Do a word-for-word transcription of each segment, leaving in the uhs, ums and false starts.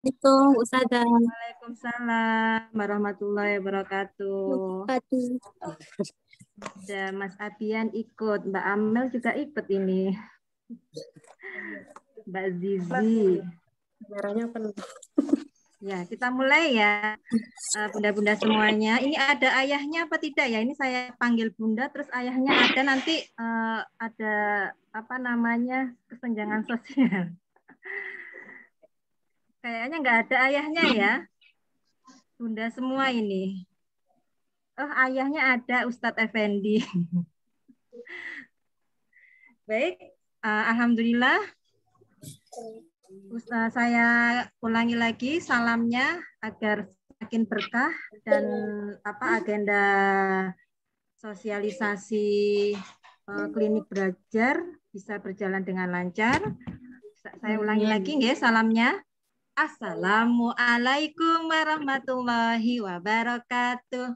Assalamualaikum Ustazah. Waalaikumsalam warahmatullahi wabarakatuh. Ada Mas Abian ikut, Mbak Amel juga ikut ini. Mbak Zizi. Suaranya penuh. Ya, kita mulai ya. Bunda-bunda semuanya. Ini ada ayahnya apa tidak ya? Ini saya panggil Bunda, terus ayahnya ada nanti uh, ada apa namanya kesenjangan sosial. Kayaknya nggak ada ayahnya ya. Bunda semua ini. Oh, ayahnya ada Ustadz Effendi. Baik, uh, alhamdulillah. Ustaz, saya ulangi lagi salamnya agar semakin berkah dan apa agenda sosialisasi uh, klinik belajar bisa berjalan dengan lancar. Saya ulangi lagi ya salamnya. Assalamualaikum warahmatullahi wabarakatuh.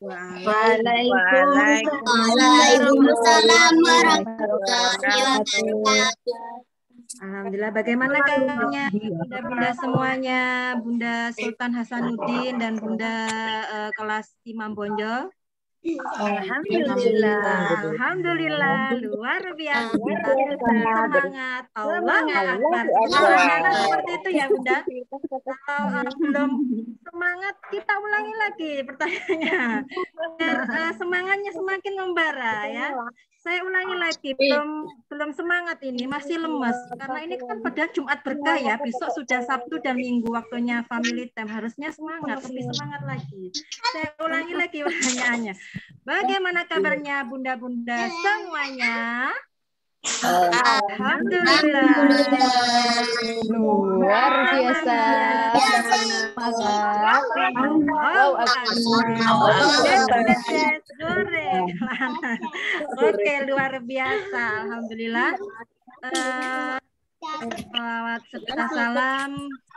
Waalaikumsalam warahmatullahi wabarakatuh. Alhamdulillah, bagaimana kabarnya bunda-bunda semuanya, Bunda Sultan Hasanuddin dan Bunda uh, kelas Imam Bonjol? Alhamdulillah. Alhamdulillah, luar biasa. Semangat, Allah Akbar. Nah, seperti itu ya Bunda. Kalau uh, belum semangat, kita ulangi lagi pertanyaannya. Biar uh, semangatnya semakin membara ya. Saya ulangi lagi, belum belum semangat ini, masih lemes. Karena ini kan pada Jumat berkah ya, besok sudah Sabtu dan Minggu waktunya family time. Harusnya semangat, lebih semangat lagi. Saya ulangi lagi pertanyaannya. Bagaimana kabarnya bunda-bunda semuanya? Alhamdulillah. Luar biasa. Oke, luar biasa. Alhamdulillah. Salawat serta salam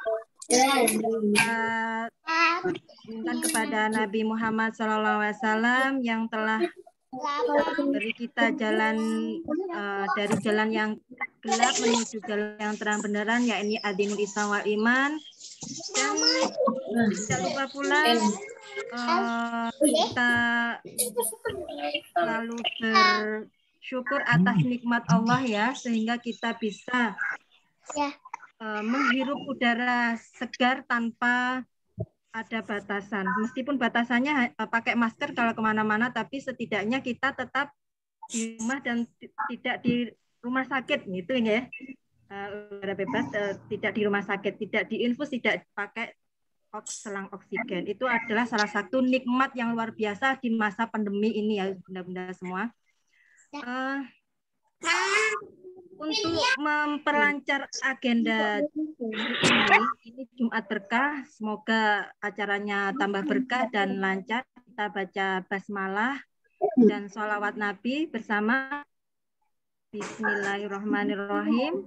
uh, kepada Nabi Muhammad shallallahu alaihi wasallam yang telah beri kita jalan uh, dari jalan yang gelap menuju jalan yang terang beneran, yakni adinul Islam wal iman. Dan tidak lupa pula uh, kita selalu bersyukur atas nikmat Allah ya, sehingga kita bisa uh, menghirup udara segar tanpa ada batasan. Meskipun batasannya uh, pakai masker kalau kemana-mana, tapi setidaknya kita tetap di rumah dan tidak di rumah sakit gitu ya. Uh, udara bebas, uh, tidak di rumah sakit, tidak diinfus, tidak pakai selang oksigen. Itu adalah salah satu nikmat yang luar biasa di masa pandemi ini ya bunda-bunda semua. Uh, untuk memperlancar agenda ini, ini Jumat berkah, semoga acaranya tambah berkah dan lancar. Kita baca basmalah dan sholawat Nabi bersama. Bismillahirrahmanirrahim.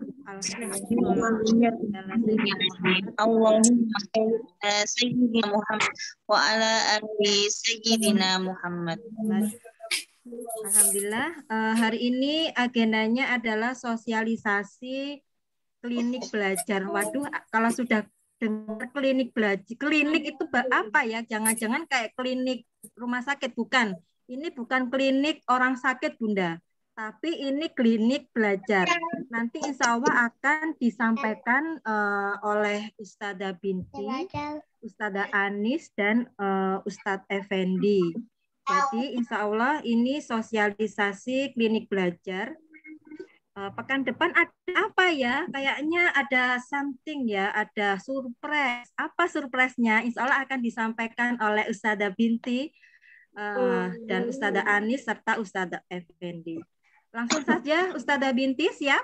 Allahumma sayyidina Muhammad wa ala ali sayyidina Muhammad. Alhamdulillah, uh, hari ini agendanya adalah sosialisasi klinik belajar. Waduh, kalau sudah dengar klinik belajar, klinik itu apa ya? Jangan-jangan kayak klinik rumah sakit, bukan. Ini bukan klinik orang sakit, Bunda. Tapi ini klinik belajar. Nanti insya Allah akan disampaikan uh, oleh Ustadzah Binti, Ustadzah Anis, dan uh, Ustadz Effendi. Jadi insya Allah ini sosialisasi klinik belajar. Uh, pekan depan ada apa ya? Kayaknya ada something ya, ada surprise. Apa surprise-nya? Insya Allah akan disampaikan oleh Ustadzah Binti uh, dan Ustadzah Anis serta Ustadzah Effendi. Langsung saja, Ustadzah Binti, siap?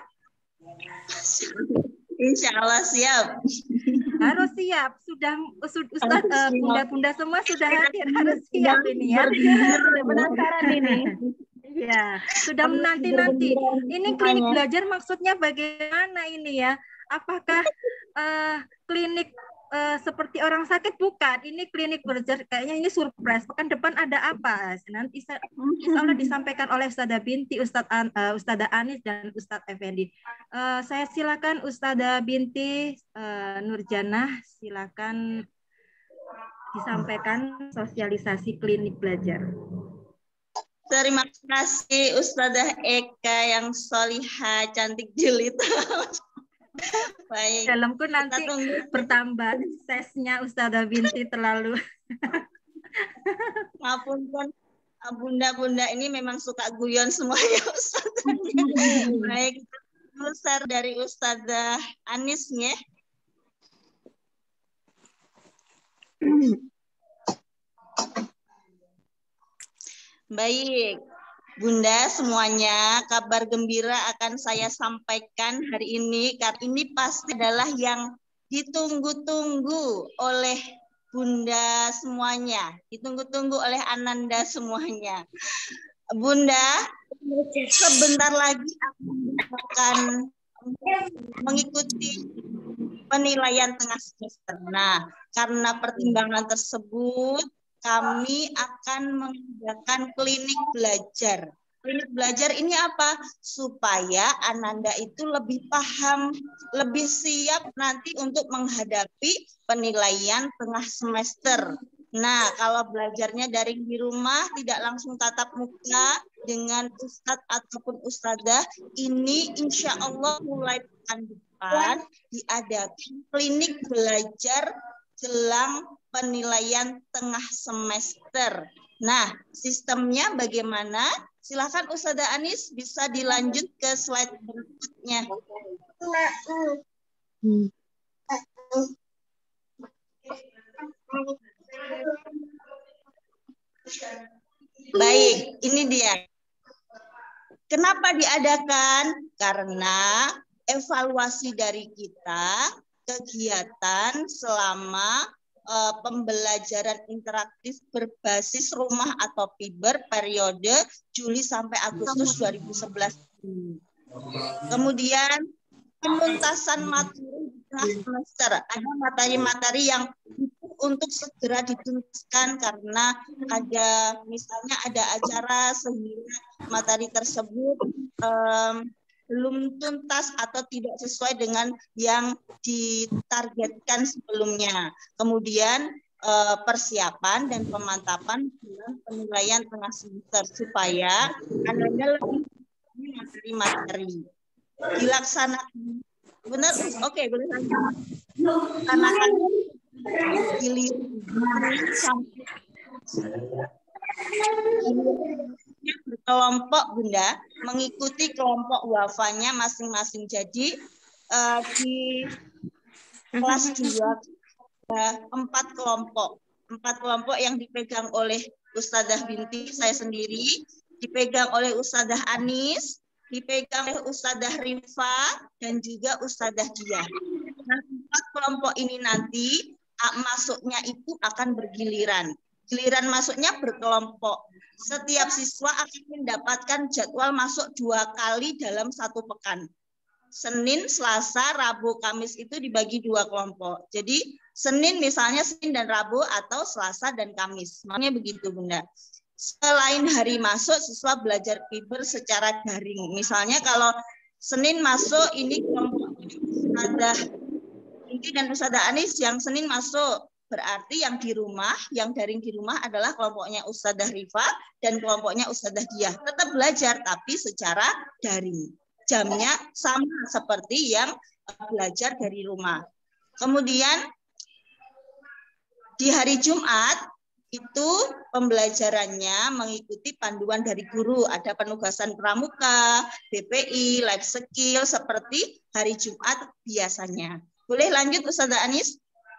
Insya Allah siap. Harus siap. Sudah Ustadz, uh, bunda-bunda semua sudah hadir, harus siap ini ya. Sudah penasaran ini. Ya, sudah menanti-nanti. Ini klinik belajar maksudnya bagaimana ini ya? Apakah uh, klinik uh, seperti orang sakit bukan. Ini klinik belajar, kayaknya ini surprise. Pekan depan ada apa? Nanti insya Allah disampaikan oleh Ustazah Binti, Ustadz An, uh, Ustazah Anis dan Ustadz Effendi. Uh, saya silakan Ustazah Binti uh, Nurjanah, silakan disampaikan sosialisasi klinik belajar. Terima kasih Ustazah Eka yang solihah, cantik jelita. Baik. Dalamku nanti bertambah sesnya Ustazah Binti terlalu. Maafun pun bunda-bunda ini memang suka guyon semuanya Ustazah. Baik, besar dari Ustazah Anis ya. Baik, Bunda semuanya, kabar gembira akan saya sampaikan hari ini. Karena ini pasti adalah yang ditunggu-tunggu oleh Bunda semuanya, ditunggu-tunggu oleh Ananda semuanya. Bunda, sebentar lagi akan mengikuti penilaian tengah semester. Nah, karena pertimbangan tersebut, kami akan mengadakan klinik belajar. Klinik belajar ini apa? Supaya Ananda itu lebih paham, lebih siap nanti untuk menghadapi penilaian tengah semester. Nah, kalau belajarnya daring di rumah, tidak langsung tatap muka dengan ustadz ataupun ustadzah, ini insya Allah mulai pekan depan diadakan klinik belajar jelang penilaian tengah semester. Nah, sistemnya bagaimana? Silakan Ustazah Anis bisa dilanjut ke slide berikutnya. Baik, ini dia. Kenapa diadakan? Karena evaluasi dari kita kegiatan selama uh, pembelajaran interaktif berbasis rumah atau Piber periode Juli sampai Agustus dua ribu sebelas. Kemudian penuntasan materi di tengah semester. Ada materi-materi yang untuk segera dituntaskan karena ada misalnya ada acara sehingga materi tersebut um, belum tuntas atau tidak sesuai dengan yang ditargetkan sebelumnya. Kemudian eh, persiapan dan pemantapan dalam penilaian tengah semester supaya Anda lebih materi-materi dilaksanakan. Benar? Oke, boleh lanjut. Karena kan pilih sampai berkelompok Bunda, mengikuti kelompok wafanya masing-masing. Jadi uh, di kelas dua uh, empat kelompok, empat kelompok yang dipegang oleh Ustazah Binti, saya sendiri, dipegang oleh Ustazah Anis, dipegang oleh Ustazah Rifa, dan juga Ustazah Diah. Nah, empat kelompok ini nanti uh, masuknya itu akan bergiliran. Giliran masuknya berkelompok. Setiap siswa akan mendapatkan jadwal masuk dua kali dalam satu pekan. Senin, Selasa, Rabu, Kamis itu dibagi dua kelompok. Jadi Senin misalnya Senin dan Rabu atau Selasa dan Kamis. Makanya begitu Bunda. Selain hari masuk, siswa belajar Piber secara daring. Misalnya kalau Senin masuk ini kelompok Ustazah Inti dan Ustazah Anis yang Senin masuk. Berarti yang di rumah, yang daring di rumah adalah kelompoknya Ustazah Rifa dan kelompoknya Ustazah Diah. Tetap belajar, tapi secara daring. Jamnya sama seperti yang belajar dari rumah. Kemudian di hari Jumat, itu pembelajarannya mengikuti panduan dari guru. Ada penugasan pramuka, B P I, life skill, seperti hari Jumat biasanya. Boleh lanjut Ustazah Anis?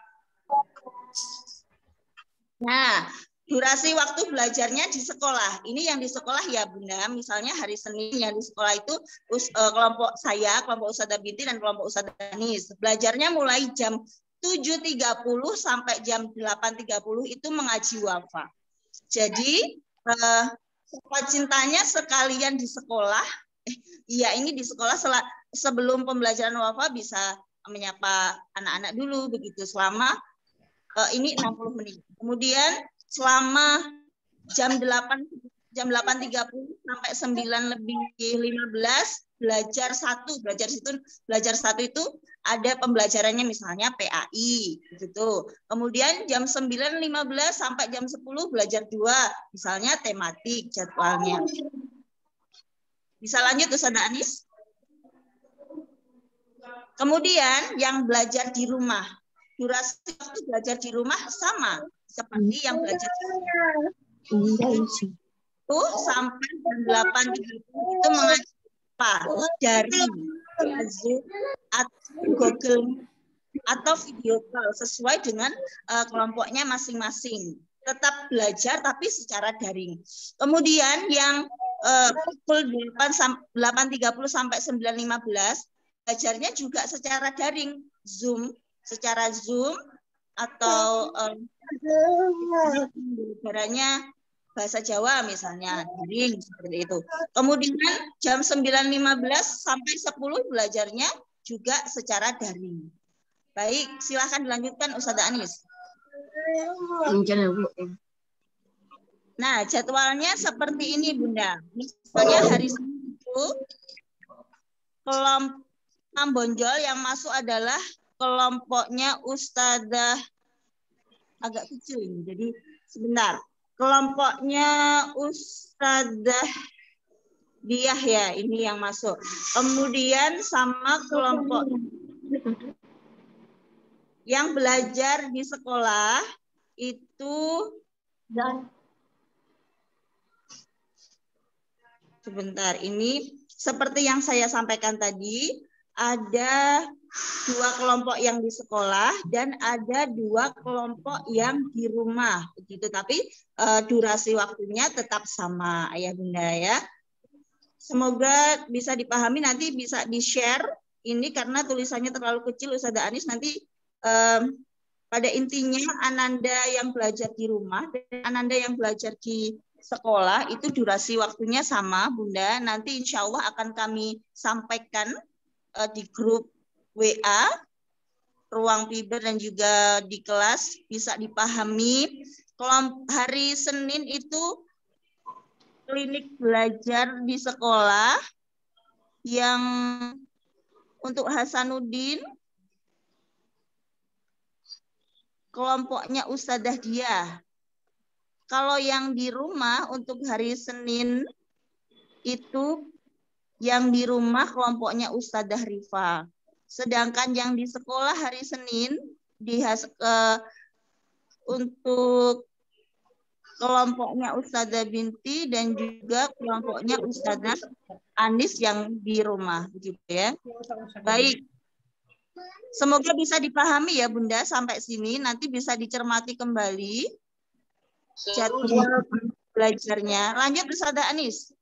Nah, durasi waktu belajarnya di sekolah. Ini yang di sekolah ya Bunda. Misalnya hari Senin yang di sekolah itu us, uh, kelompok saya, kelompok Ustazah Binti dan kelompok Ustazah Anis. Belajarnya mulai jam tujuh tiga puluh sampai jam delapan tiga puluh itu mengaji wafa. Jadi, uh, cintanya sekalian di sekolah. Eh, iya ini di sekolah sebelum pembelajaran wafa bisa menyapa anak-anak dulu begitu selama uh, ini enam puluh menit. Kemudian selama jam delapan jam delapan tiga puluh sampai sembilan lebih lima belas belajar satu, belajar situ belajar satu itu ada pembelajarannya misalnya P A I gitu. Kemudian jam sembilan lima belas sampai jam sepuluh belajar dua, misalnya tematik jadwalnya. Bisa lanjut Ustazah Anis? Kemudian yang belajar di rumah, durasi waktu belajar di rumah sama seperti yang belajar di rumah. Itu sampai jam delapan tiga puluh itu mengajar apa? Dari Zoom atau Google atau video call sesuai dengan uh, kelompoknya masing-masing. Tetap belajar tapi secara daring. Kemudian yang uh, pukul delapan tiga puluh sampai sembilan lima belas belajarnya juga secara daring, Zoom, secara Zoom atau um, pembelajarannya bahasa Jawa misalnya, daring seperti itu. Kemudian jam sembilan lima belas sampai sepuluh belajarnya juga secara daring. Baik, silakan dilanjutkan Ustazah Anis. Nah, jadwalnya seperti ini Bunda. Misalnya hari Senin itu kelompok Ambonjol yang masuk adalah kelompoknya Ustazah agak kecil ini. Jadi sebentar. Kelompoknya Ustazah Diah ya, ini yang masuk. Kemudian sama kelompok yang belajar di sekolah itu dan sebentar, ini seperti yang saya sampaikan tadi, ada dua kelompok yang di sekolah dan ada dua kelompok yang di rumah begitu, tapi uh, durasi waktunya tetap sama Ayah Bunda ya. Semoga bisa dipahami, nanti bisa di-share ini karena tulisannya terlalu kecil Ustazah Anis, nanti um, pada intinya Ananda yang belajar di rumah dan Ananda yang belajar di sekolah itu durasi waktunya sama Bunda, nanti insya Allah akan kami sampaikan di grup W A, ruang fiber dan juga di kelas bisa dipahami. Kelompok hari Senin itu klinik belajar di sekolah yang untuk Hasanuddin kelompoknya Ustazah Diah. Kalau yang di rumah untuk hari Senin itu yang di rumah kelompoknya Ustazah Rifa. Sedangkan yang di sekolah hari Senin di uh, untuk kelompoknya Ustazah Binti dan juga kelompoknya Ustazah Anis yang di rumah begitu ya. Baik. Semoga bisa dipahami ya Bunda sampai sini, nanti bisa dicermati kembali jadwal belajarnya. Lanjut Ustazah Anis.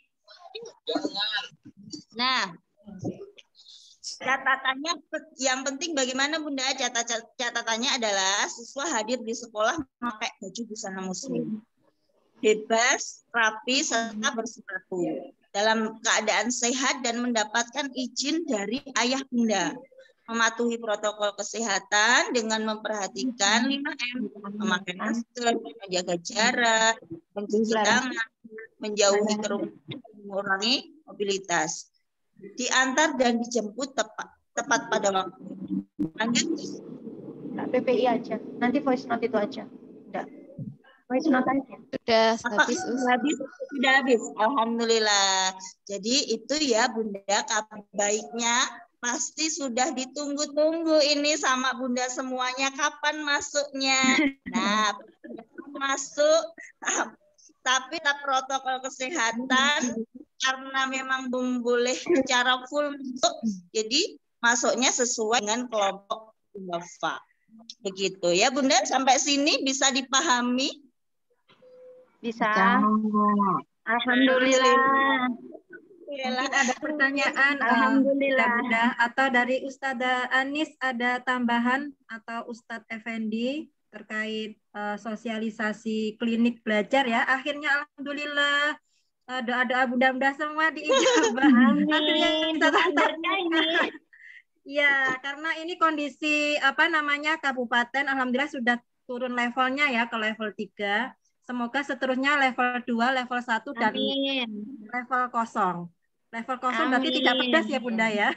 Nah, catatannya yang penting bagaimana Bunda? Catat catatannya adalah siswa hadir di sekolah memakai baju busana muslim, bebas, rapi, serta bersepatu, dalam keadaan sehat dan mendapatkan izin dari ayah bunda, mematuhi protokol kesehatan dengan memperhatikan lima M, memakai masker, menjaga jarak, mencuci tangan, menjauhi kerumunan, mengurangi mobilitas, diantar dan dijemput tepat tepat pada waktu. Lanjut. P P I aja. Nanti voice note itu aja. Udah. Voice note aja. Sudah habis. Sudah habis. Sudah habis. Alhamdulillah. Jadi itu ya Bunda, kabar baiknya pasti sudah ditunggu-tunggu ini sama Bunda semuanya, kapan masuknya. Nah, masuk tapi tak protokol kesehatan karena memang belum boleh secara full masuk, jadi masuknya sesuai dengan kelompok wafa. Begitu ya Bunda, sampai sini bisa dipahami? Bisa. Alhamdulillah. Mungkin ada pertanyaan Alhamdulillah. uh, Bunda, atau dari Ustazah Anis ada tambahan atau Ustadz Effendi terkait uh, sosialisasi klinik belajar ya. Akhirnya alhamdulillah uh, doa-doa bunda-bunda semua diijabah. Akhirnya kita ini. Ya, karena ini kondisi apa namanya kabupaten, alhamdulillah sudah turun levelnya ya ke level tiga. Semoga seterusnya level dua, level satu dan Amin. level kosong. Level kosong berarti tidak pedas ya Bunda ya.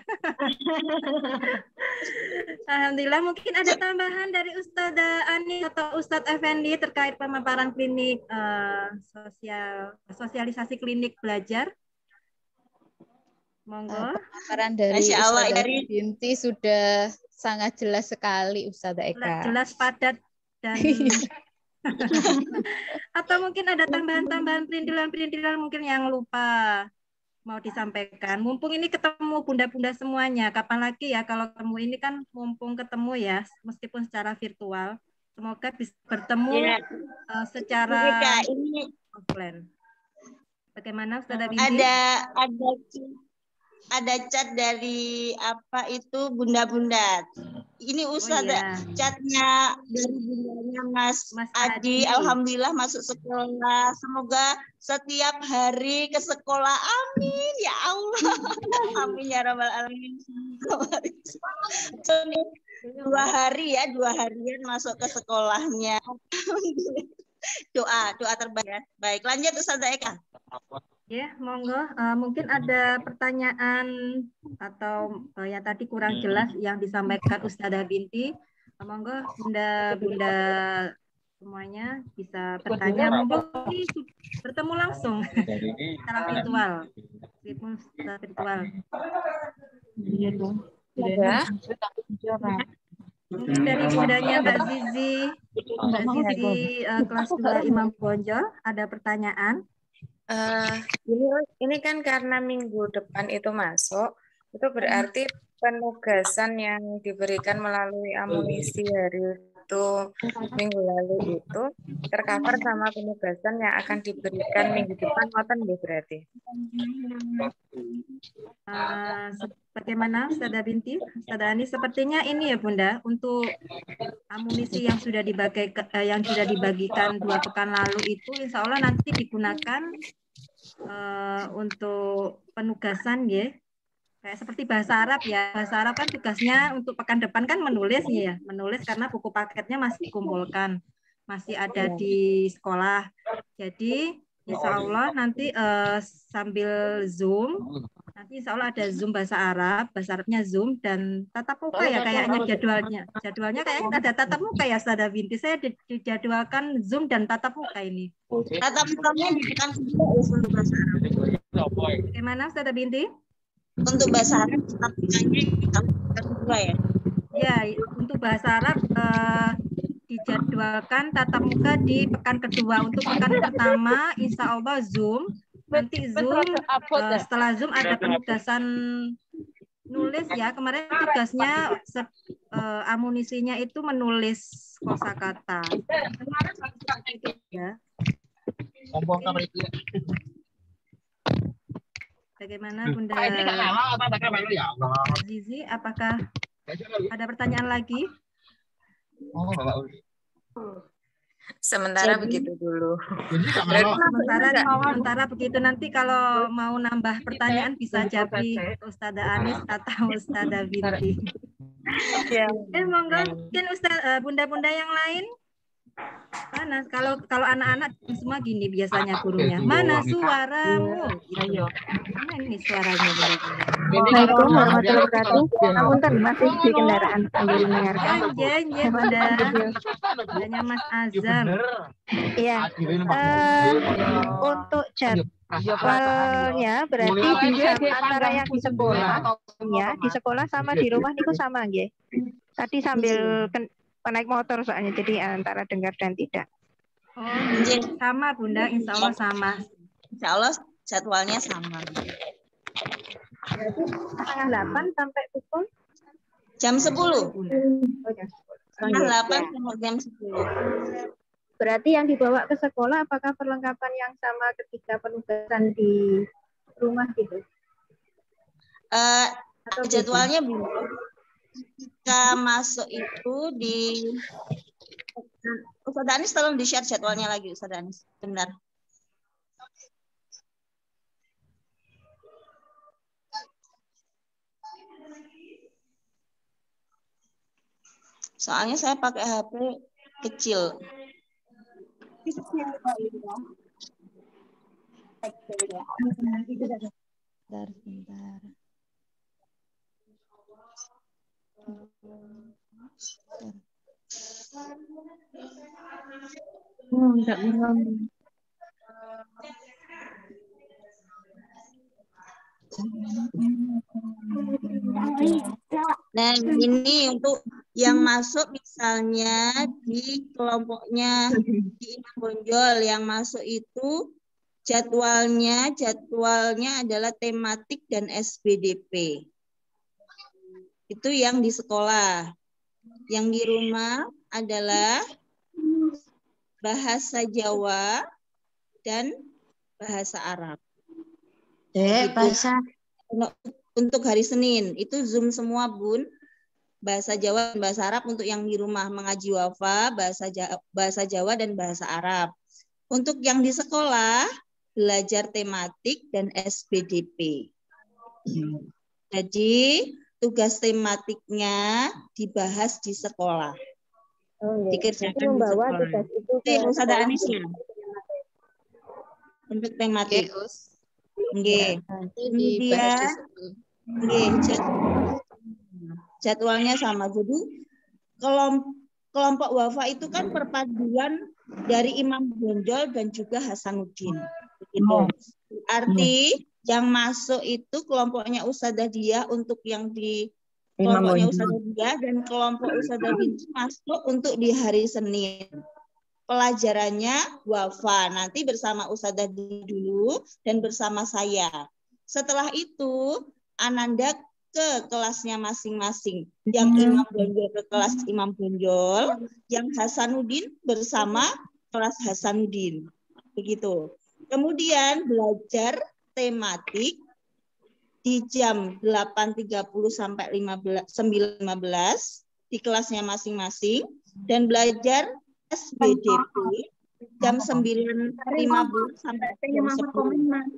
Alhamdulillah, mungkin ada tambahan dari Ustazah Ani atau Ustadz Effendi terkait pemaparan klinik eh, sosial sosialisasi klinik belajar. Monggo. Pemaparan dari Masya Allah, Ustazah dari Binti sudah sangat jelas sekali Ustazah Eka. Jelas padat dan atau mungkin ada tambahan-tambahan perintilan-perintilan mungkin yang lupa mau disampaikan. Mumpung ini ketemu bunda-bunda semuanya, kapan lagi ya kalau ketemu ini kan mumpung ketemu ya, meskipun secara virtual. Semoga bisa bertemu ya, uh, secara Kak, ini offline. Bagaimana Ustazah Binti? ada ada ada chat dari apa itu bunda-bunda. Ini Ustazah, iya. chatnya dari bundanya Mas, Mas Adi. Adi. Alhamdulillah masuk sekolah. Semoga setiap hari ke sekolah. Amin ya Allah. Amin ya rabbal alamin. Dua hari ya, dua harian masuk ke sekolahnya. Doa, doa terbaik ya. Baik, lanjut Ustazah Eka. Ya, monggo. Uh, mungkin ada pertanyaan atau uh, yang tadi kurang jelas yang disampaikan Ustazah Binti. Uh, monggo, bunda-bunda semuanya bisa bertanya. Monggo ini bertemu langsung secara virtual. Virtual. Mungkin dari bundanya Mbak Zizi, Mbak Zizi uh, kelas dua Imam Bonjol, ada pertanyaan? Uh, ini, ini kan karena minggu depan itu masuk, itu berarti penugasan yang diberikan melalui amunisi hari itu minggu lalu itu tercover sama penugasan yang akan diberikan minggu depan, ngoten nggih berarti? Uh, bagaimana Ustazah Binti? Ustazah Ani, sepertinya ini ya Bunda, untuk amunisi yang sudah dibagi, yang sudah dibagikan dua pekan lalu itu insya Allah nanti digunakan uh, untuk penugasan ya. Kayak seperti bahasa Arab ya. Bahasa Arab kan tugasnya untuk pekan depan kan menulis ya, menulis karena buku paketnya masih dikumpulkan, masih ada di sekolah. Jadi insya Allah nanti uh, sambil Zoom, nanti insya Allah ada Zoom bahasa Arab, bahasa Arabnya Zoom dan tatap muka ya kayaknya jadwalnya. Jadwalnya kayaknya ada tatap muka ya Ustazah Binti. Saya dijadwalkan Zoom dan tatap muka ini. Tatap mukanya di depan untuk bahasa Arab. Bagaimana Ustazah Binti? Untuk bahasa Arab tatap mukanya di depan kedua ya? Ya, untuk bahasa Arab eh, dijadwalkan tatap muka di pekan kedua. Untuk pekan pertama, insya Allah Zoom. Nanti Zoom, uh, setelah Zoom ada penugasan nulis ya. Kemarin tugasnya uh, amunisinya itu menulis kosakata. Ya. Bagaimana Bunda Zizi? Apakah ada pertanyaan lagi? Sementara Jadi, begitu dulu. Sementara, sementara begitu, nanti kalau mau nambah pertanyaan bisa jadi Ustazah Anis atau Ustazah Binti. Ya. Eh, monggo, mungkin Ustaz, bunda-bunda yang lain. Mana kalau kalau anak-anak semua gini biasanya gurunya. Mana suaramu? Gitu. Mana ini suaranya bunda-bunda? Assalamualaikum warahmatullahi wabarakatuh. Apunten masih di kendaraan sambil mendengarkan. Jen, jen, bunda. Bundanya Mas Azam. Iya. Uh, untuk jadwalnya berarti bisa antara yang di sekolah, ya di sekolah sama di rumah niku sama nggih. Tadi sambil naik motor soalnya jadi antara dengar dan tidak. Oh, sama Bunda, insya Allah sama. Insya Allah jadwalnya sama. Berarti setengah delapan sampai pukul jam sepuluh. Oh, jam setengah delapan sampai jam sepuluh. Berarti yang dibawa ke sekolah apakah perlengkapan yang sama ketika penugasan di rumah gitu? Uh, jadwalnya belum. Ketika masuk itu di Ustazah Anis tolong di-share jadwalnya lagi Ustazah Anis. Benar. Soalnya saya pakai H P kecil. Bentar, bentar. Oh, enggak berani. Nah, ini untuk yang masuk misalnya di kelompoknya di Imam Bonjol, yang masuk itu jadwalnya jadwalnya adalah tematik dan S B D P. Itu yang di sekolah. Yang di rumah adalah bahasa Jawa dan bahasa Arab. Dek, bahasa Untuk hari Senin itu Zoom semua, Bun. Bahasa Jawa dan bahasa Arab untuk yang di rumah mengaji wafa, bahasa Jawa, bahasa Jawa dan bahasa Arab. Untuk yang di sekolah belajar tematik dan S B D P. Jadi tugas tematiknya dibahas di sekolah. Oh, Dikerjakan di sekolah. itu Itu yang Ustazah Anis ya. Untuk tematik. Nggih. Nanti dibahas di situ. Nggih, jadwalnya sama. Jadi kelompok kelompok wafa itu kan perpaduan dari Imam Bonjol dan juga Hasanuddin. Begitu. Arti yang masuk itu kelompoknya Ustazah Diah untuk yang di kelompoknya Ustazah Diah dan kelompok Ustazah Binti masuk untuk di hari Senin. Pelajarannya wafa, nanti bersama Ustazah Diah dulu dan bersama saya. Setelah itu Ananda ke kelasnya masing-masing. Yang Imam Bonjol ke kelas Imam Bonjol, yang Hasanuddin bersama kelas Hasanuddin. Begitu. Kemudian belajar tematik di jam delapan tiga puluh sampai sembilan lima belas di kelasnya masing-masing dan belajar S B D P jam sembilan lima puluh sampai jam sepuluh.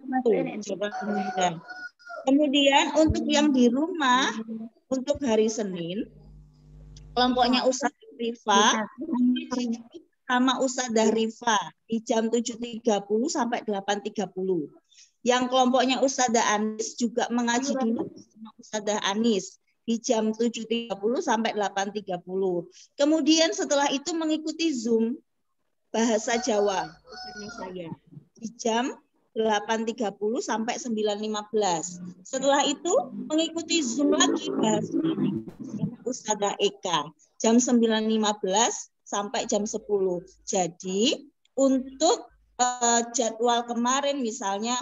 Kemudian untuk yang di rumah untuk hari Senin kelompoknya Ustazah Rifa sama Ustazah Rifa di jam tujuh tiga puluh sampai delapan tiga puluh. Yang kelompoknya Ustazah Anis juga mengaji dulu sama Ustazah Anis di jam tujuh tiga puluh sampai delapan tiga puluh. Kemudian setelah itu mengikuti Zoom bahasa Jawa saya di jam delapan tiga puluh sampai sembilan lima belas. Setelah itu mengikuti Zoom lagi bahasa Ustazah Eka jam sembilan lima belas sampai jam sepuluh. Jadi untuk uh, jadwal kemarin misalnya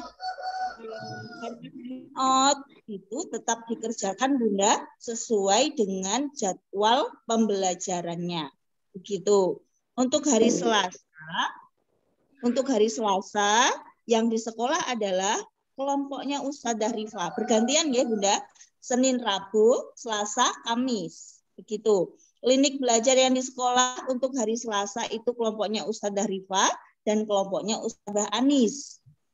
out itu tetap dikerjakan Bunda sesuai dengan jadwal pembelajarannya. Begitu. Untuk hari Selasa, untuk hari Selasa yang di sekolah adalah kelompoknya Ustazah Rifa. Bergantian ya Bunda, Senin, Rabu, Selasa, Kamis. Begitu. Klinik belajar yang di sekolah untuk hari Selasa itu kelompoknya Ustazah Rifa dan kelompoknya Ustazah Anis.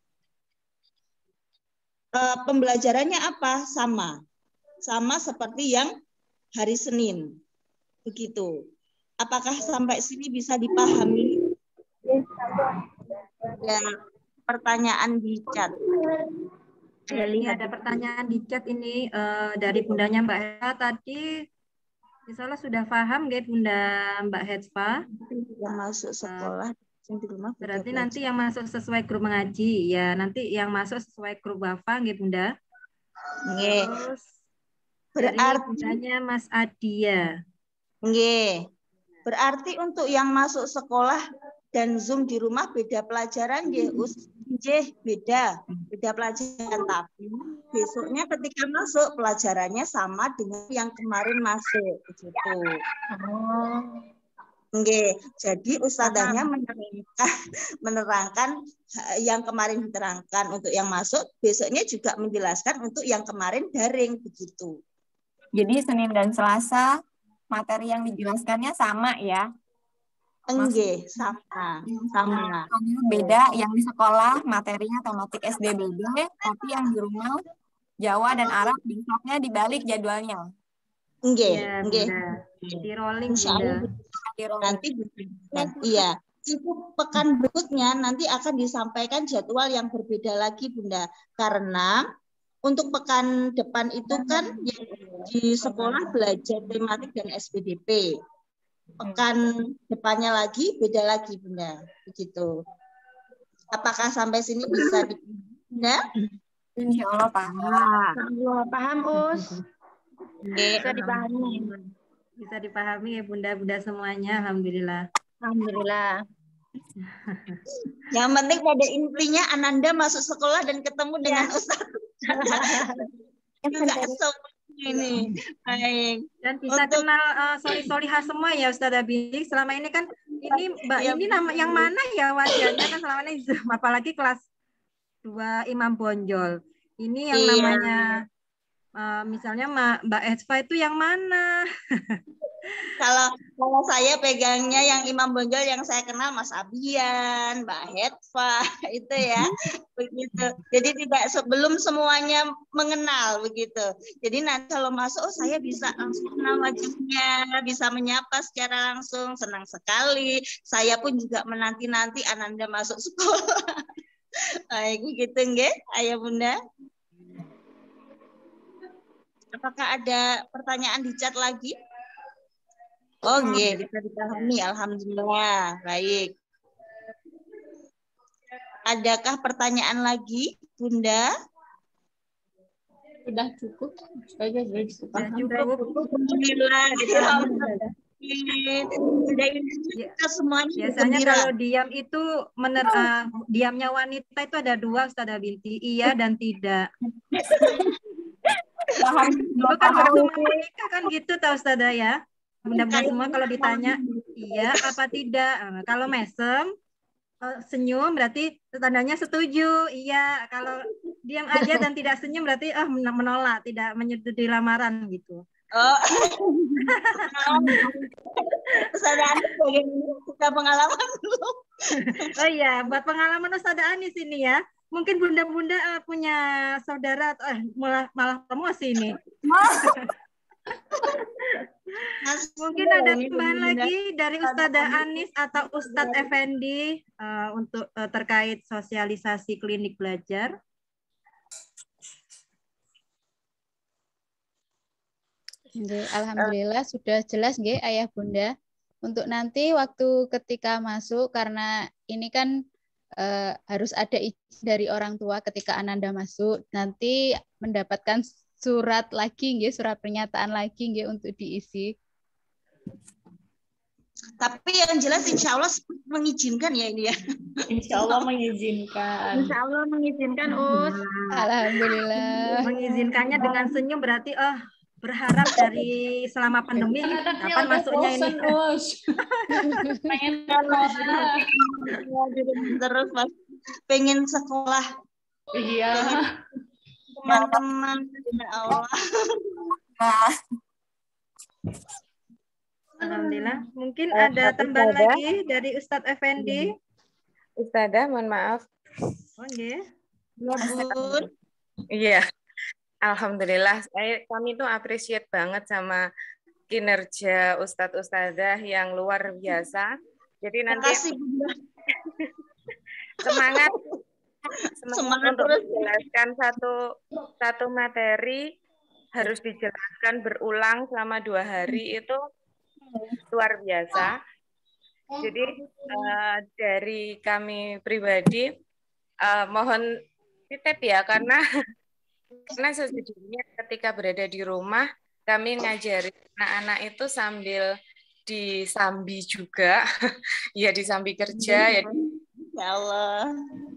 E, pembelajarannya apa? Sama. Sama seperti yang hari Senin. Begitu. Apakah sampai sini bisa dipahami? Ya. Pertanyaan di chat. Ini ada pertanyaan di chat ini uh, dari bundanya Mbak Hetspa tadi. Misalnya sudah paham nggih Bunda Mbak Hetspa? Yang masuk sekolah uh, di rumah. Berarti nanti yang masuk sesuai grup mengaji ya, nanti yang masuk sesuai grup wafa nggih Bunda. Nggih. Terus berarti bundanya Mas Adia. Nggih. Berarti untuk yang masuk sekolah dan Zoom di rumah beda pelajaran nggih, Us. Nggih, beda. Beda pelajaran, tapi besoknya ketika masuk pelajarannya sama dengan yang kemarin masuk begitu. Oh. Nggih, jadi ustadzahnya menerangkan, menerangkan yang kemarin diterangkan untuk yang masuk, besoknya juga menjelaskan untuk yang kemarin daring begitu. Jadi Senin dan Selasa materi yang dijelaskannya sama ya? Enggak, sama. Sama. Beda yang di sekolah materinya tematik S D B D, tapi yang di rumah Jawa dan Arab besoknya dibalik jadwalnya. Nggih, Iya, nggih. Bunda. Di rolling, Insya Bunda. Allah nanti kan, iya. Itu pekan berikutnya nanti akan disampaikan jadwal yang berbeda lagi, Bunda. Karena untuk pekan depan itu kan yang di sekolah belajar tematik dan S P D P. Pekan depannya lagi beda lagi, Bunda. Begitu. Apakah sampai sini bisa di Bunda? Insya Allah paham. Allah paham, Us. Bisa dipahami. Bisa dipahami ya Bunda-Bunda semuanya, alhamdulillah. Alhamdulillah. Yang penting pada intinya Ananda masuk sekolah dan ketemu dengan Ustaz. Juga ini. Baik. Dan bisa Untuk- kenal uh, soli-solihah semua ya Ustazah Binti. Selama ini kan ini Mbak Ya, ini nama yang mana ya wajahnya kan selama ini apalagi kelas dua Imam Bonjol. Ini yang Iya. namanya uh, misalnya Mbak Esfa itu yang mana? Kalau kalau saya pegangnya yang Imam Bonjol yang saya kenal Mas Abian, Mbak Hetfa itu ya, begitu. Jadi tidak sebelum semuanya mengenal begitu. Jadi nanti kalau masuk, oh saya bisa langsung kenal wajahnya, bisa menyapa secara langsung, senang sekali. Saya pun juga menanti-nanti Ananda masuk sekolah. Baik begitu nggih, Ayah Bunda. Apakah ada pertanyaan di chat lagi? Oh, nggih, bisa dipahami. Alhamdulillah. Baik. Adakah pertanyaan lagi, Bunda? Sudah cukup. Sudah cukup. Sudah cukup. Alhamdulillah. Sudah kita semuanya Biasanya gembira. kalau diam itu mener, uh, diamnya wanita itu ada dua Ustazah Binti, iya dan tidak. Dulu kan waktu menikah kan gitu tahu Ustazah ya. Bunda-bunda semua kalau ditanya iya apa tidak. Nah, kalau mesem senyum berarti tandanya setuju. Iya, kalau diam aja dan tidak senyum berarti ah menolak, tidak menyetujui lamaran gitu. Oh. Ustazah Anis bagaimana kita pengalaman dulu? Oh iya, buat pengalaman Ustazah Anis ini ya. Mungkin bunda-bunda uh, punya saudara eh malah malah promosi ini. Mungkin ada tambahan lagi dari Ustazah Anis atau Ustadz Effendi uh, untuk uh, terkait sosialisasi klinik belajar. Nggih, alhamdulillah sudah jelas nggih Ayah Bunda. Untuk nanti waktu ketika masuk karena ini kan uh, harus ada izin dari orang tua ketika Ananda masuk, nanti mendapatkan surat lagi nggih, surat pernyataan lagi nggih untuk diisi. Tapi yang jelas insya Allah mengizinkan ya ini ya. Insya Allah mengizinkan. Insya Allah mengizinkan, Us. Alhamdulillah. Mengizinkannya dengan senyum berarti oh berharap dari selama pandemi kapan masuknya ini. Pengen sekolah. Terus Mas pengen sekolah. Iya. Teman-teman, ya Allah. Alhamdulillah. Mungkin Uh, ada tambahan Ustazah. lagi dari Ustadz Effendi. Ustazah, mohon maaf. Oh, nggih. Ya, Bun. Iya, alhamdulillah. Saya kami tuh appreciate banget sama kinerja Ustadz Ustazah yang luar biasa. Jadi Terima nanti kasih, Bunda. semangat, semangat, Semangat untuk terus. menjelaskan satu satu materi harus dijelaskan berulang selama dua hari itu luar biasa. Jadi uh, dari kami pribadi uh, mohon titip ya karena karena sejujurnya ketika berada di rumah kami ngajari anak-anak itu sambil disambi juga ya disambi kerja ya. Ya Allah.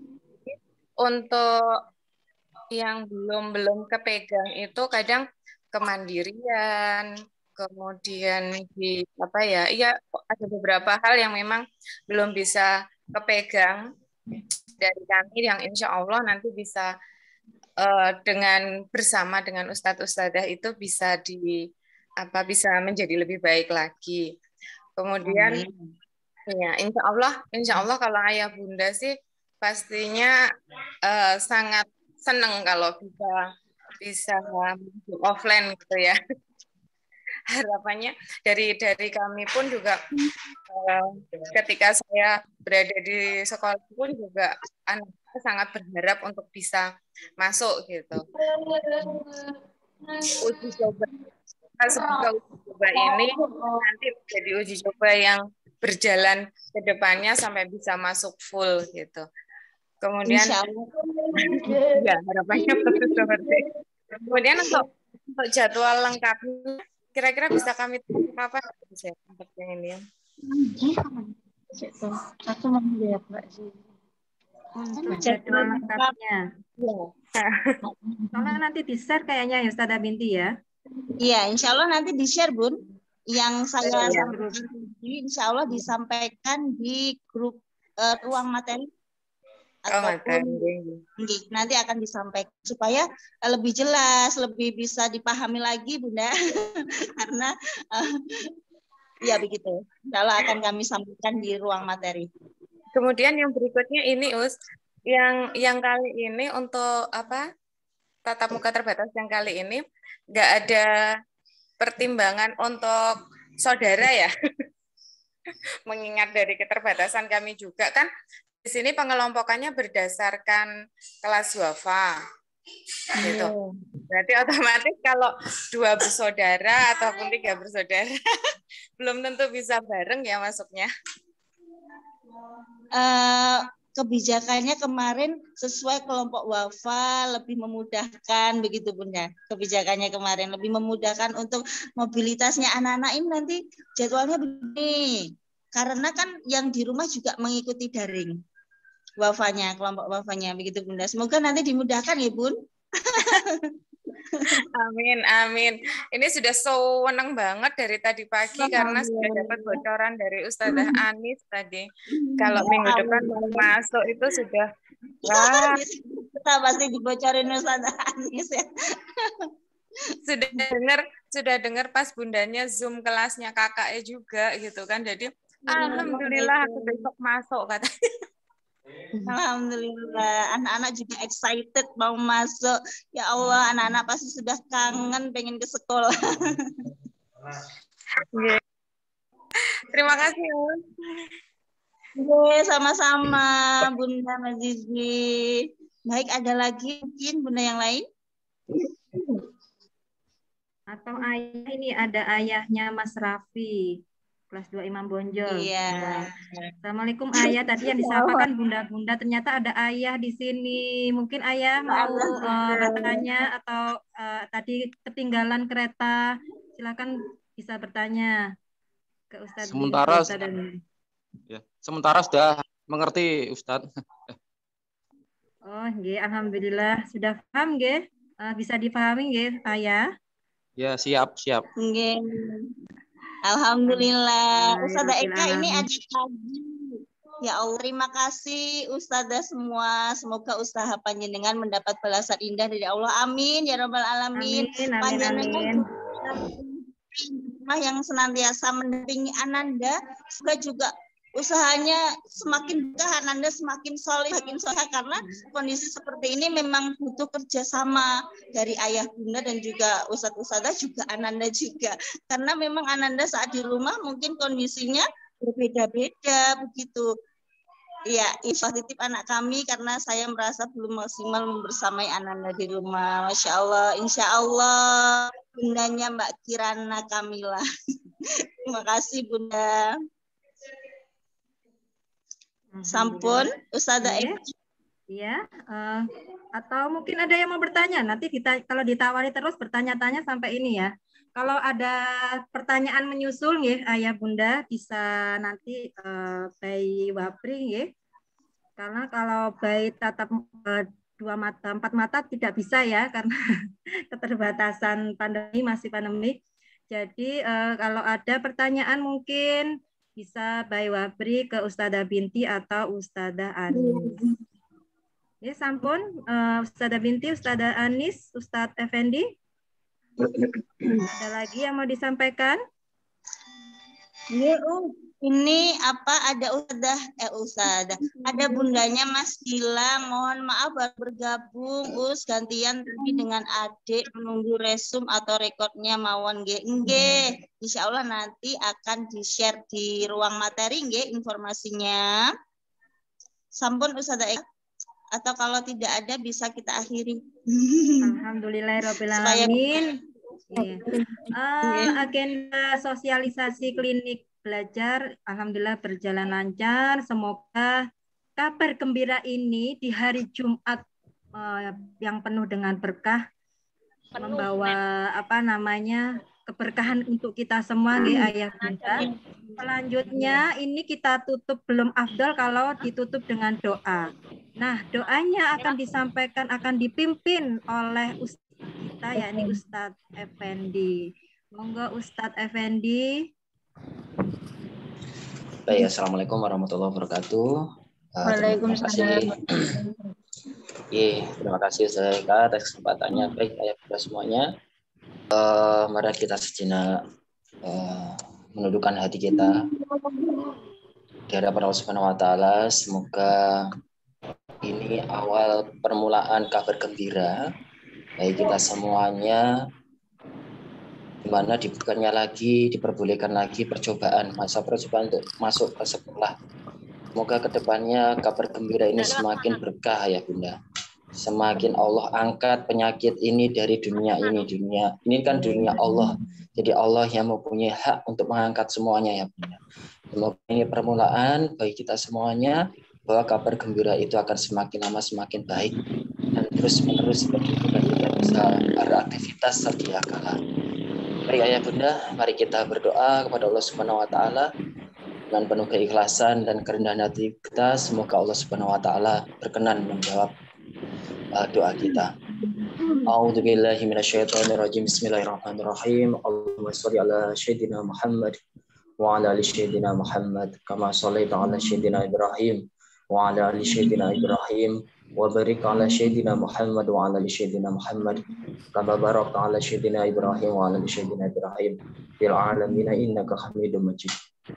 Untuk yang belum belum kepegang itu kadang kemandirian, kemudian di apa ya, iya ada beberapa hal yang memang belum bisa kepegang dari kami yang insya Allah nanti bisa uh, dengan bersama dengan Ustadz Ustadzah itu bisa di apa bisa menjadi lebih baik lagi. Kemudian Amin. ya insya Allah insya Allah kalau ayah bunda sih pastinya uh, sangat senang kalau bisa bisa offline gitu ya. harapannya dari dari kami pun juga eh, ketika saya berada di sekolah pun juga anak sangat berharap untuk bisa masuk gitu. Uji coba semoga uji coba ini nanti menjadi uji coba yang berjalan ke depannya sampai bisa masuk full gitu. Kemudian ya harapannya seperti itu. Kemudian untuk untuk jadwal lengkapnya kira-kira bisa kami tahu kapan bisa untuk yang ini? Aku mau lihat Mbak sih. Untuk jadwal lengkapnya. Soalnya nanti di-share kayaknya ya Ustazah Binti ya. Iya, insya Allah nanti di-share Bun. Yang saya sampaikan tadi insya Allah disampaikan di grup uh, ruang materi. Oh, Ataupun nanti akan disampaikan supaya uh, lebih jelas, lebih bisa dipahami lagi Bunda. Karena uh, ya begitu. Insya Allah akan kami sampaikan di ruang materi. Kemudian yang berikutnya ini Us, yang yang kali ini untuk apa tatap muka terbatas yang kali ini nggak ada pertimbangan untuk saudara ya. Mengingat dari keterbatasan kami juga kan di sini pengelompokannya berdasarkan kelas wafa. Gitu. Berarti otomatis kalau dua bersaudara ataupun tiga bersaudara belum tentu bisa bareng ya masuknya. Uh, kebijakannya kemarin sesuai kelompok wafa lebih memudahkan begitu Bunda. Kebijakannya kemarin lebih memudahkan untuk mobilitasnya anak-anak ini nanti jadwalnya begini. Karena kan yang di rumah juga mengikuti daring wafanya, kelompok wafanya begitu Bunda. Semoga nanti dimudahkan ya Bun. Amin, amin. Ini sudah sewenang banget dari tadi pagi karena sudah dapat bocoran dari Ustazah Anis tadi. Kalau minggu depan mau masuk itu sudah wah. Kita pasti dibocorin Ustazah Anis ya. Sudah dengar, sudah dengar pas bundanya Zoom kelasnya kakaknya juga gitu kan. Jadi alhamdulillah aku besok masuk katanya. Alhamdulillah, anak-anak juga excited mau masuk. Ya Allah, anak-anak pasti sudah kangen pengen ke sekolah. Yeah. Terima kasih. Oke, sama-sama Bunda Mazizi. Baik, ada lagi mungkin Bunda yang lain? Atau ayah ini ada ayahnya Mas Raffi. Kelas dua Imam Bonjol. Iya. Assalamualaikum ayah. Tadi yang disampaikan bunda-bunda ternyata ada ayah di sini. Mungkin ayah mau uh, bertanya atau uh, tadi ketinggalan kereta. Silakan bisa bertanya ke Ustadz. Sementara, Ustadz ya, sementara sudah mengerti Ustadz. Oh, nggih, alhamdulillah sudah paham nggih. Uh, bisa dipahami nggih ayah? Ya siap siap. Nggih. Alhamdulillah. Ustazah Eka ini ada lagi. Ya Allah, terima kasih Ustazah semua. Semoga usaha panjenengan mendapat balasan indah dari Allah. Amin ya rabbal alamin. Amin, amin, amin. Yang senantiasa mendampingi Ananda, semoga juga usahanya semakin berkah, Ananda semakin solid, semakin soleh, karena kondisi seperti ini memang butuh kerjasama dari ayah bunda dan juga ustadz-ustadzah juga Ananda juga, karena memang Ananda saat di rumah mungkin kondisinya berbeda-beda begitu. Ya, insya Allah titip anak kami karena saya merasa belum maksimal membersamai Ananda di rumah. Masya Allah, insya Allah bundanya Mbak Kirana Kamila. Terima kasih Bunda. Sampun, Ustazah Eka. Iya, uh, atau mungkin ada yang mau bertanya. Nanti kita kalau ditawari terus bertanya-tanya sampai ini ya. Kalau ada pertanyaan menyusul ya, Ayah Bunda bisa nanti uh, by Wapri ya. Karena kalau by tatap uh, dua mata, empat mata tidak bisa ya karena keterbatasan pandemi, masih pandemi. Jadi uh, kalau ada pertanyaan mungkin bisa by Wapri ke Ustazah Binti atau Ustazah Anis. Ya, sampun uh, Ustazah Binti, Ustazah Anis, Ustadz Effendi. Ada lagi yang mau disampaikan? Iya, uh. Ini apa ada Ustadzah eh Ustadzah ada bundanya Mas Gilang, mohon maaf baru bergabung Us, gantian tadi dengan adik menunggu resum atau rekodnya mawon nggih. Nggih, insya Allah nanti akan di-share di ruang materi nggih informasinya. Sampun Ustadzah, atau kalau tidak ada bisa kita akhiri. Alhamdulillahirabbil alamin. Yeah. Uh, agenda sosialisasi klinik belajar alhamdulillah berjalan lancar. Semoga kabar gembira ini di hari Jumat uh, yang penuh dengan berkah penuh, membawa men. apa namanya keberkahan untuk kita semua nggih Ayah Bunda. Selanjutnya ini kita tutup, belum afdal kalau ditutup dengan doa. Nah, doanya akan disampaikan, akan dipimpin oleh Ustaz kita yakni Ustadz Effendi. Monggo Ustadz Effendi. Baik, assalamualaikum warahmatullahi wabarakatuh. Waalaikumsalam. Iya, terima kasih Ustaz Eka atas kesempatannya. Baik, ayah bunda semuanya. Uh, mari kita sejenak uh, menundukkan hati kita di hadapan Allah Subhanahu Wa Taala. Semoga ini awal permulaan kabar gembira bagi kita semuanya, di mana dibukanya lagi, diperbolehkan lagi percobaan, masa percobaan untuk masuk ke sekolah. Semoga kedepannya kabar gembira ini semakin berkah ya Bunda. Semakin Allah angkat penyakit ini dari dunia ini. Dunia ini kan dunia Allah. Jadi Allah yang mempunyai hak untuk mengangkat semuanya ya Bunda. Semoga ini permulaan bagi kita semuanya, bahwa kabar gembira itu akan semakin lama semakin baik dan terus menerus seperti itu dan kita bisa beraktivitas sedia kala. Baik ayah bunda, mari kita berdoa kepada Allah Subhanahu Wa Taala dengan penuh keikhlasan dan kerendahan hati kita. Semoga Allah Subhanahu Wa Taala berkenan menjawab uh, doa kita. A'udzubillahi minasyaitonirrajim. Bismillahirrahmanirrahim. Allahumma shalli ala sayyidina Muhammad wa ala ali sayyidina Muhammad kama shallaita ala sayyidina Ibrahim wa ala ali sayyidina Ibrahim wa barik ala sayyidina Muhammad wa ala ali sayyidina Muhammad kama barakta ala sayyidina Ibrahim wa ala ali sayyidina Ibrahim fil alamin innaka Hamidum Majid.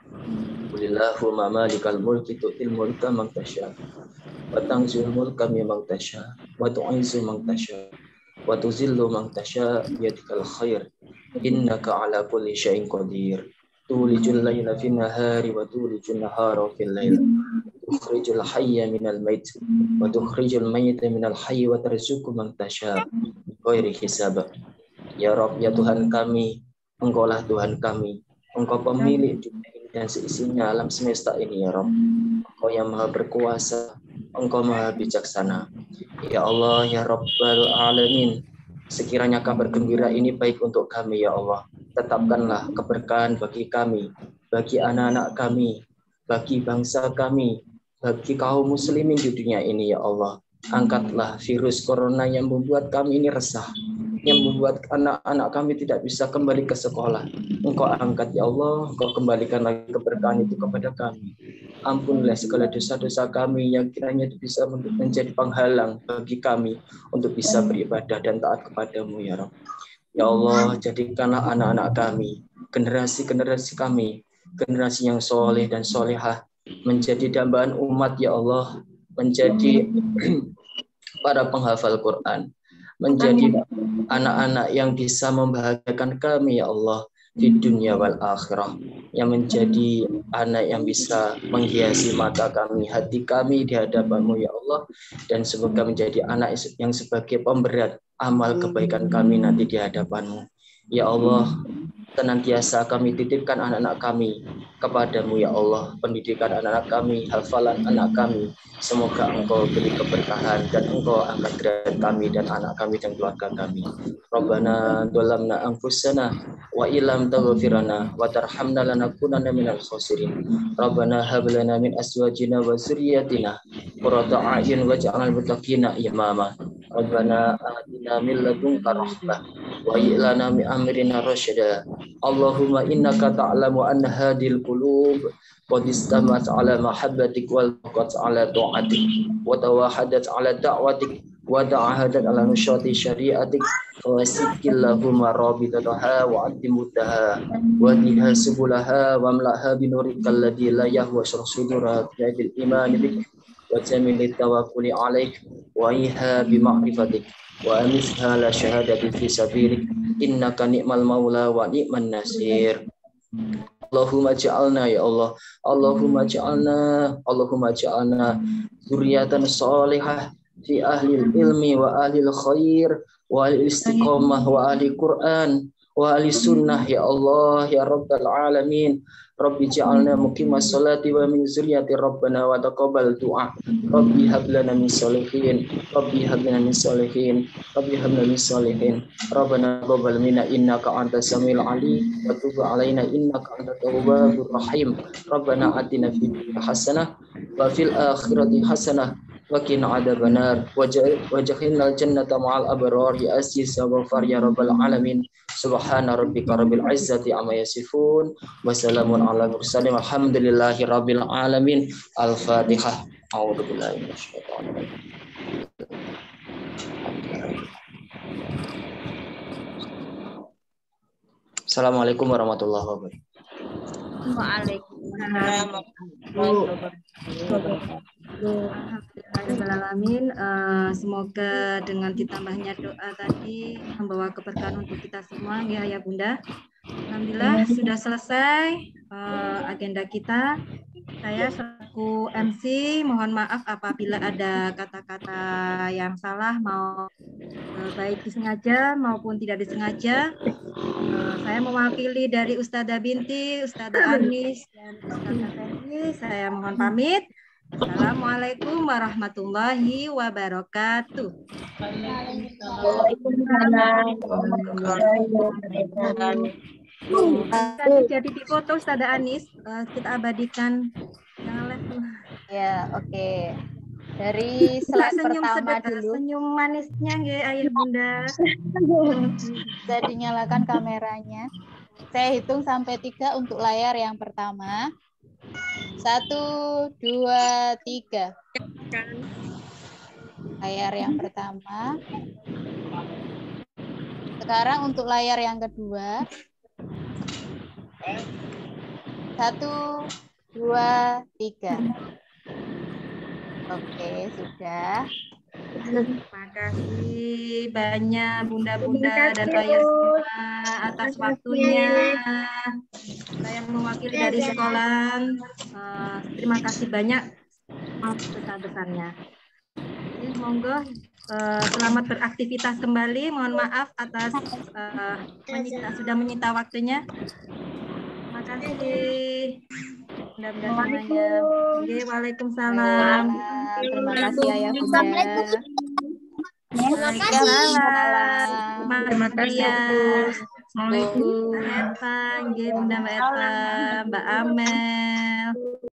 Qulillahumma malikal mulki tu'til mulka man tasha wa tanzilul mulka mimman tasha wa tu'izzu man tasha wa tuzillu man tasha biyadikal khair innaka ala kulli syai'in qadir. Tulijul laila fin nahari wa tulijul nahara fil lail. Tukhrijul hayya minal mayt wa tukhrijul mayyita minal hayy wa tarzuqu man tasha bighairi hisab. Ya Rabb, ya Tuhan kami, Engkaulah Tuhan kami. Engkau pemilik dunia ini dan seisinya alam semesta ini ya Rabb. Engkau yang maha berkuasa, Engkau maha bijaksana. Ya Allah, ya Rabbal alamin, sekiranya kabar gembira ini baik untuk kami ya Allah. Tetapkanlah keberkahan bagi kami, bagi anak-anak kami, bagi bangsa kami, bagi kaum muslimin di dunia ini ya Allah. Angkatlah virus corona yang membuat kami ini resah, yang membuat anak-anak kami tidak bisa kembali ke sekolah. Engkau angkat ya Allah, Engkau kembalikan lagi keberkahan itu kepada kami. Ampunilah segala dosa-dosa kami yang kiranya bisa menjadi penghalang bagi kami untuk bisa beribadah dan taat kepadamu ya Rabb. Ya Allah, jadikanlah anak-anak kami, generasi-generasi kami, generasi yang soleh dan solehah, menjadi dambaan umat ya Allah, menjadi para penghafal Quran, menjadi anak-anak yang bisa membahagiakan kami ya Allah di dunia wal akhirah, yang menjadi anak yang bisa menghiasi mata kami, hati kami di hadapanmu ya Allah, dan semoga menjadi anak yang sebagai pemberat amal kebaikan kami nanti di hadapanmu. Ya Allah, senantiasa kami titipkan anak-anak kami kepadamu ya Allah, pendidikan anak-anak kami, hafalan anak kami, semoga Engkau beri keberkahan dan Engkau angkat derajat kami dan anak kami dan keluarga kami. Rabbana dzalamna anfusana wa illam taghfirana wa tarhamna lanakunanna minal khasirin. Rabbana hab lana min azwajina wa dzurriyyatina qurrata a'yun waj'alna lil muttaqina imama. Rabbana atina min ladunka rahmah wa hayyi lana min amrina rasyada. Allahumma innaka ta'lamu anna hadil qulub qad istamat ala mahabbatik wal qad ala ta'atik wa tawahadat ala da'watik wa ta'ahadat ala nusyati syariatik فوسكل لهم رابطتها وعدم مدها وادها سبلها واملأها بنورك الذي لا يهوى صدورها بالإيمان بك وجميل التوكل عليك وإيها بمعرفتك وأمسها على شهادة في سبيلك إنك نعم المولى ونعم النصير Allahumma ja'alna ya Allah Allahumma ja'alna Allahumma ja'alna dzurriatan shalihah fi ahli ilmi wa ahli khair wa ahli istiqamah wa ahli Quran wa ahli sunnah ya Allah ya Rabbal alamin Rabbi ja'alna muqimas salati wa min zurriyati Rabbana wa taqabbal du'a Rabbi hab lana min salihin Rabbi hab lana min salihin Rabbi hab lana min salihin Rabbana taqabbal minna innaka antas samiul alim wa tub alaina innaka antat tawwabur rahim Rabbana atina fid dunya hasanah wa fil akhirati hasanah wa qina adzabannar waj'alna jannata ma'al abrar ya aziz ya ghafar ya rabbal alamin subhana rabbika rabbil izzati amma yasifun wa salamun ala mursalin alhamdulillahi rabbil alamin al-fatihah a'udzu billahi minasyaitonir rajim. Assalamualaikum warahmatullahi wabarakatuh. Waalaikumsalam warahmatullahi wabarakatuh. Alhamdulillahirrahmanirrahim. Uh, semoga dengan ditambahnya doa tadi membawa keberkahan untuk kita semua ya ya Bunda. Alhamdulillah sudah selesai uh, agenda kita. Saya selaku M C mohon maaf apabila ada kata-kata yang salah mau uh, baik disengaja maupun tidak disengaja. Uh, saya mewakili dari Ustadzah Binti, Ustadzah Anis dan Ustadzah Fendi. Saya mohon pamit. Assalamualaikum warahmatullahi wabarakatuh. Tadi jadi di foto Ustadzah Anis, uh, kita abadikan. Jangan live. Ya, oke. Okay. Dari slide senyum pertama sedekah, dulu. Senyum manisnya nggih Ayah Bunda. Bisa dinyalakan kameranya. Saya hitung sampai tiga untuk layar yang pertama. Satu, dua, tiga. Layar yang pertama. Sekarang untuk layar yang kedua. Satu, dua, tiga. Oke, sudah. Terima kasih banyak Bunda-Bunda dan Ayah semua atas waktunya. Saya mewakili dari sekolah. Uh, terima kasih banyak besar-besarnya. Jadi, monggo uh, selamat beraktivitas kembali. Mohon maaf atas uh, menyita, sudah menyita waktunya. Terima kasih. Bunda-bunda semuanya. Oke, waalaikumsalam. Terima kasih Ayah Bunda. Waalaikumsalam. Terima kasih. Assalamualaikum. Mbak Eta, Bunda Mbak Eta, Mbak Amel.